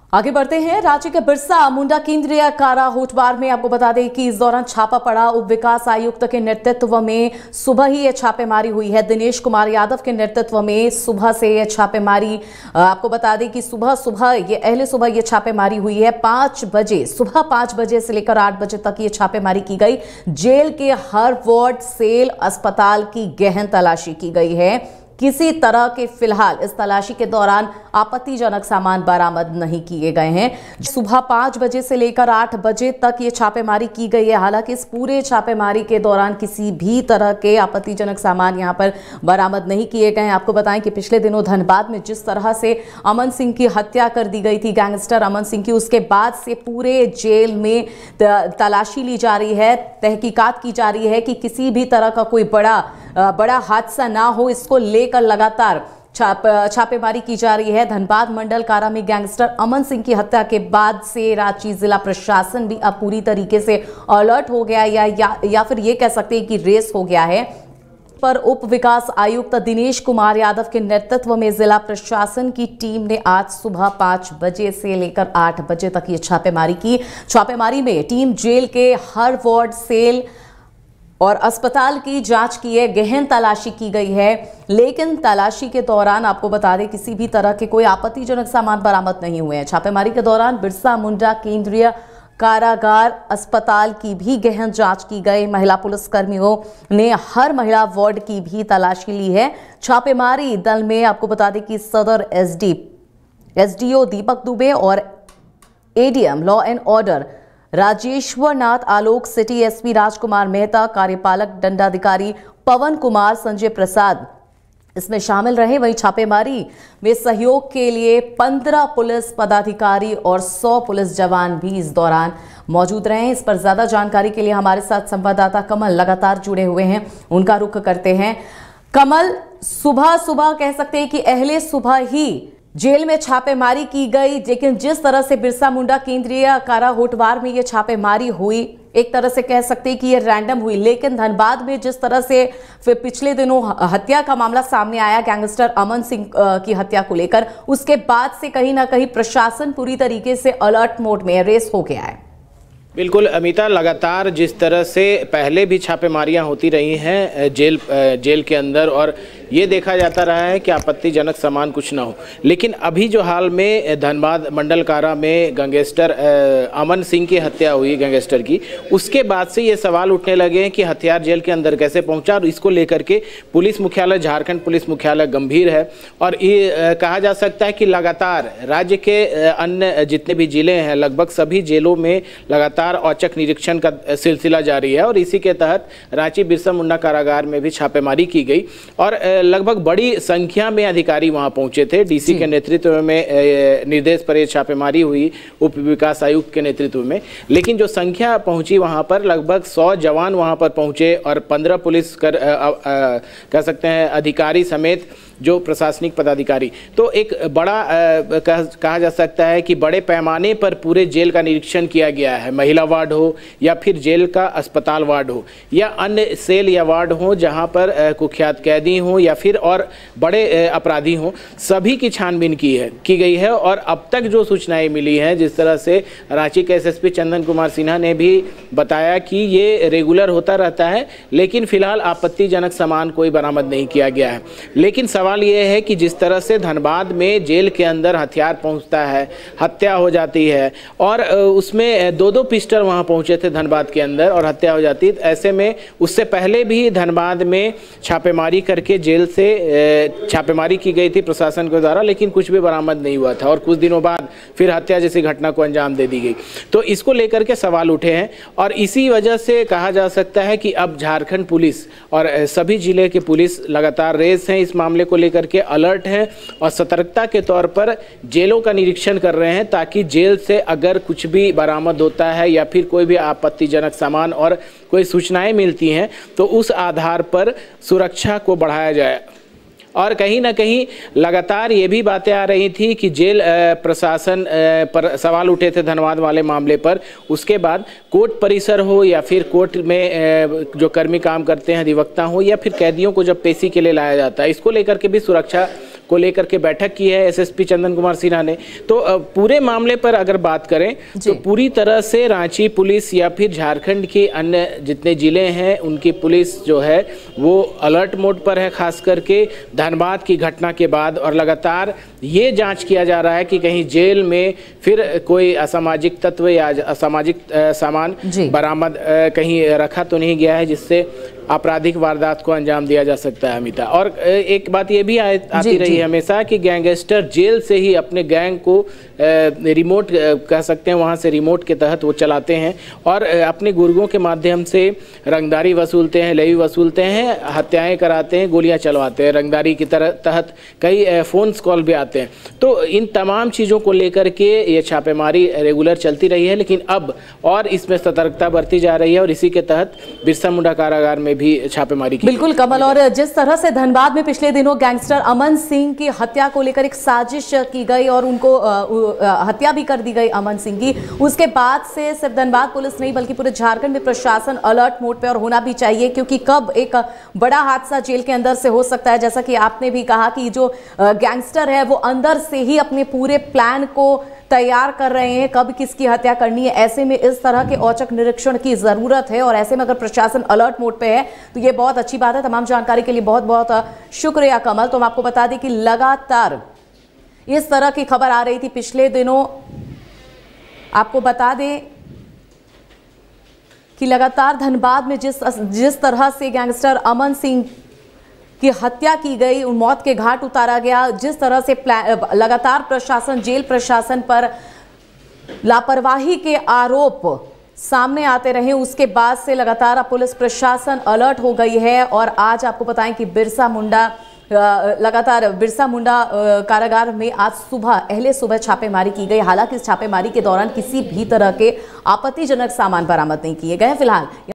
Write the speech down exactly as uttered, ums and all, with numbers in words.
आगे बढ़ते हैं। राज्य के बिरसा मुंडा केंद्रीय कारा होटवार में आपको बता दें कि इस दौरान छापा पड़ा। उप विकास आयुक्त के नेतृत्व में सुबह ही ये छापेमारी हुई है। दिनेश कुमार यादव के नेतृत्व में सुबह से ये छापेमारी, आपको बता दें कि सुबह सुबह ये अहले सुबह ये छापेमारी हुई है। पांच बजे सुबह पांच बजे से लेकर आठ बजे तक ये छापेमारी की गई। जेल के हर वार्ड, सेल, अस्पताल की गहन तलाशी की गई है। किसी तरह के फिलहाल इस तलाशी के दौरान आपत्तिजनक सामान बरामद नहीं किए गए हैं। सुबह पांच बजे से लेकर आठ बजे तक ये छापेमारी की गई है। हालांकि इस पूरे छापेमारी के दौरान किसी भी तरह के आपत्तिजनक सामान यहां पर बरामद नहीं किए गए हैं। आपको बताएं कि पिछले दिनों धनबाद में जिस तरह से अमन सिंह की हत्या कर दी गई थी, गैंगस्टर अमन सिंह की, उसके बाद से पूरे जेल में तलाशी ली जा रही है, तहकीकात की जा रही है कि किसी भी तरह का कोई बड़ा बड़ा हादसा ना हो। इसको लेकर लगातार छाप छापेमारी की जा रही है। धनबाद मंडल कारा में गैंगस्टर अमन सिंह की हत्या के बाद से रांची जिला प्रशासन भी अब पूरी तरीके से अलर्ट हो गया या या, या फिर ये कह सकते हैं कि रेस हो गया है। पर उप विकास आयुक्त दिनेश कुमार यादव के नेतृत्व में जिला प्रशासन की टीम ने आज सुबह पांच बजे से लेकर आठ बजे तक ये छापेमारी की। छापेमारी में टीम जेल के हर वार्ड, सेल और अस्पताल की जांच की है, गहन तलाशी की गई है। लेकिन तलाशी के दौरान आपको बता दें किसी भी तरह के कोई आपत्तिजनक सामान बरामद नहीं हुए हैं। छापेमारी के दौरान बिरसा मुंडा केंद्रीय कारागार अस्पताल की भी गहन जांच की गई। महिला पुलिसकर्मियों ने हर महिला वार्ड की भी तलाशी ली है। छापेमारी दल में आपको बता दें कि सदर एसडी एसडीओ दीपक दुबे और ADM law and order Rajeshwar Nath, Alok city SP Rajkumar Mehta, कार्यपालक दंडाधिकारी पवन कुमार, संजय प्रसाद इसमें शामिल रहे। वहीं छापेमारी में सहयोग के लिए पंद्रह पुलिस पदाधिकारी और सौ पुलिस जवान भी इस दौरान मौजूद रहे। इस पर ज्यादा जानकारी के लिए हमारे साथ संवाददाता कमल लगातार जुड़े हुए हैं, उनका रुख करते हैं। कमल, सुबह सुबह कह सकते हैं कि अहले सुबह ही जेल में छापेमारी की गई, लेकिन जिस तरह से बिरसा मुंडा केंद्रीय कारा होटवार में ये छापेमारी हुई, एक तरह से कह सकते हैं कि ये रैंडम हुई। लेकिन धनबाद में जिस तरह से फिर पिछले दिनों हत्या का मामला सामने आया, गैंगस्टर अमन सिंह की हत्या को लेकर, उसके बाद से कहीं ना कहीं प्रशासन पूरी तरीके से अलर्ट मोड में, रेस हो गया है। बिल्कुल अमिता, लगातार जिस तरह से पहले भी छापेमारियां होती रही हैं जेल जेल के अंदर, और ये देखा जाता रहा है कि आपत्तिजनक सामान कुछ ना हो, लेकिन अभी जो हाल में धनबाद मंडल कारा में गैंगस्टर अमन सिंह की हत्या हुई, गैंगस्टर की, उसके बाद से ये सवाल उठने लगे हैं कि हथियार जेल के अंदर कैसे पहुंचा, और इसको लेकर के पुलिस मुख्यालय, झारखंड पुलिस मुख्यालय गंभीर है। और ये कहा जा सकता है कि लगातार राज्य के अन्य जितने भी जिले हैं, लगभग सभी जेलों में लगातार औचक निरीक्षण का सिलसिला जारी है, और इसी के तहत रांची बिरसा मुंडा कारागार में भी छापेमारी की गई और लगभग बड़ी संख्या में अधिकारी वहां पहुंचे थे। डीसी के नेतृत्व में निर्देश पर यह छापेमारी हुई, उप विकास आयुक्त के नेतृत्व में। लेकिन जो संख्या पहुंची वहां पर, लगभग सौ जवान वहां पर पहुंचे और पंद्रह पुलिस कर आ, आ, कह सकते हैं अधिकारी समेत जो प्रशासनिक पदाधिकारी। तो एक बड़ा आ, कह, कहा जा सकता है कि बड़े पैमाने पर पूरे जेल का निरीक्षण किया गया है। महिला वार्ड हो या फिर जेल का अस्पताल वार्ड हो या अन्य सेल या वार्ड हो जहां पर कुख्यात कैदी हो या फिर और बड़े अपराधी हों, सभी की छानबीन की है की गई है। और अब तक जो सूचनाएं मिली हैं, जिस तरह से रांची के एसएसपी चंदन कुमार सिन्हा ने भी बताया कि ये रेगुलर होता रहता है, लेकिन फिलहाल आपत्तिजनक सामान कोई बरामद नहीं किया गया है। लेकिन सवाल ये है कि जिस तरह से धनबाद में जेल के अंदर हथियार पहुंचता है, हत्या हो जाती है, और उसमें दो दो पिस्टल वहां पहुंचे थे धनबाद के अंदर और हत्या हो जाती है, ऐसे में उससे पहले भी धनबाद में छापेमारी करके जेल से छापेमारी की गई थी प्रशासन के द्वारा, लेकिन कुछ भी बरामद नहीं हुआ था और कुछ दिनों बाद फिर हत्या जैसी घटना को अंजाम दे दी गई। तो इसको लेकर के सवाल उठे हैं और इसी वजह से कहा जा सकता है कि अब झारखंड पुलिस और सभी जिले के पुलिस लगातार रेस हैं, इस मामले को लेकर के अलर्ट हैं और सतर्कता के तौर पर जेलों का निरीक्षण कर रहे हैं, ताकि जेल से अगर कुछ भी बरामद होता है या फिर कोई भी आपत्तिजनक सामान और कोई सूचनाएं मिलती हैं तो उस आधार पर सुरक्षा को बढ़ाया जाए। और कहीं ना कहीं लगातार ये भी बातें आ रही थी कि जेल प्रशासन पर सवाल उठे थे धनबाद वाले मामले पर, उसके बाद कोर्ट परिसर हो या फिर कोर्ट में जो कर्मी काम करते हैं, अधिवक्ता हो या फिर कैदियों को जब पेशी के लिए लाया जाता है, इसको लेकर के भी सुरक्षा को लेकर के बैठक की है एसएसपी चंदन कुमार सिन्हा ने। तो पूरे मामले पर अगर बात करें तो पूरी तरह से रांची पुलिस या फिर झारखंड के अन्य जितने जिले हैं उनकी पुलिस जो है वो अलर्ट मोड पर है, खास करके धनबाद की घटना के बाद। और लगातार ये जांच किया जा रहा है कि कहीं जेल में फिर कोई असामाजिक तत्व या असामाजिक सामान बरामद कहीं रखा तो नहीं गया है जिससे आपराधिक वारदात को अंजाम दिया जा सकता है अमिता। और एक बात ये भी आ, आती रही है हमेशा कि गैंगस्टर जेल से ही अपने गैंग को रिमोट कह सकते हैं, वहाँ से रिमोट के तहत वो चलाते हैं और अपने गुर्गों के माध्यम से रंगदारी वसूलते हैं, लेवी वसूलते हैं, हत्याएं कराते हैं, गोलियां चलवाते हैं। रंगदारी की तरह तहत कई फ़ोन कॉल भी आते हैं। तो इन तमाम चीज़ों को लेकर के ये छापेमारी रेगुलर चलती रही है, लेकिन अब और इसमें सतर्कता बरती जा रही है और इसी के तहत बिरसा मुंडा कारागार में भी छापेमारी की। बिल्कुल कमल, और जिस तरह से धनबाद में पिछले दिनों गैंगस्टर अमन सिंह की हत्या को लेकर एक साजिश की गई और उनको हत्या भी कर दी गई अमन सिंह की, उसके बाद से सिर्फ धनबाद पुलिस नहीं बल्कि पूरे झारखंड में प्रशासन अलर्ट मोड पे और होना भी चाहिए, क्योंकि कब एक बड़ा हादसा जेल के अंदर से हो सकता है। जैसा कि आपने भी कहा कि जो गैंगस्टर है वो अंदर से ही अपने पूरे प्लान को तैयार कर रहे हैं, कब किसकी हत्या करनी है। ऐसे में इस तरह के औचक निरीक्षण की जरूरत है और ऐसे में अगर प्रशासन अलर्ट मोड पे है तो ये बहुत अच्छी बात है। तमाम जानकारी के लिए बहुत बहुत शुक्रिया कमल। तो हम आपको बता दें कि लगातार इस तरह की खबर आ रही थी पिछले दिनों। आपको बता दें कि लगातार धनबाद में जिस जिस तरह से गैंगस्टर अमन सिंह की हत्या की गई, उन मौत के घाट उतारा गया, जिस तरह से लगातार प्रशासन जेल प्रशासन पर लापरवाही के आरोप सामने आते रहे, उसके बाद से लगातार पुलिस प्रशासन अलर्ट हो गई है। और आज आपको बताएं कि बिरसा मुंडा लगातार बिरसा मुंडा कारागार में आज सुबह अहले सुबह छापेमारी की गई। हालांकि इस छापेमारी के दौरान किसी भी तरह के आपत्तिजनक सामान बरामद नहीं किए गए फिलहाल।